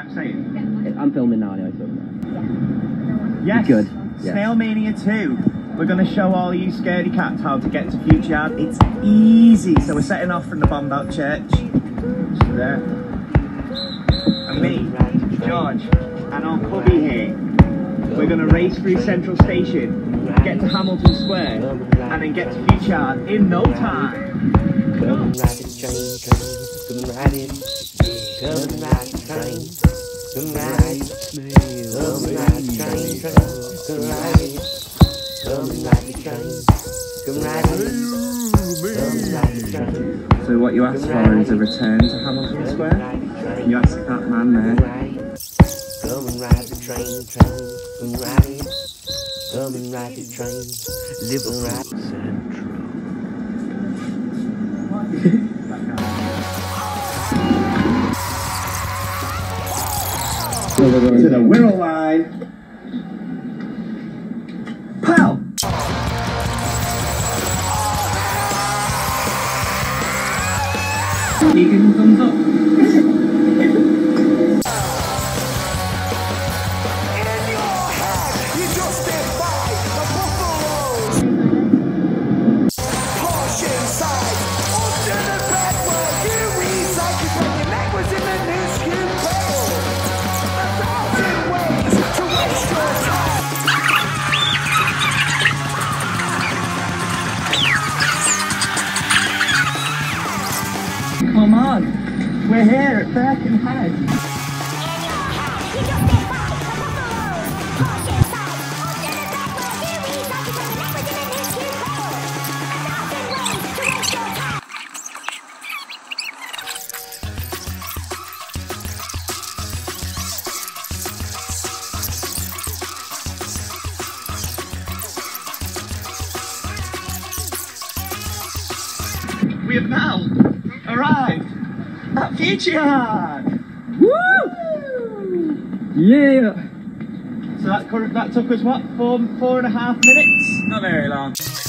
I'm saying. I'm filming now anyway, so... Yes, good. Snail-Mania 2. We're going to show all you scaredy cats how to get to Future Yard. It's easy. So we're setting off from the bombed out church. Just there. And me, George, and our puppy here. We're going to race through Central Station, get to Hamilton Square, and then get to Future Yard in no time. Come ride the train, come ride it. Come ride the train, come ride it. Come ride the train, come ride it. Come ride the train, come ride it. Come ride the train. So what you asked for is a return to Hamilton Square. You asked that man there. Come and ride the train, come ride it. Come and ride the train, Liverpool Central. To the Wirral line. Pow! You give him thumbs up. Come on, we're here at Birkenhead. We have now arrived at Future Yard! Woo! Yeah! So that took us what, 4.5 minutes? Not very long.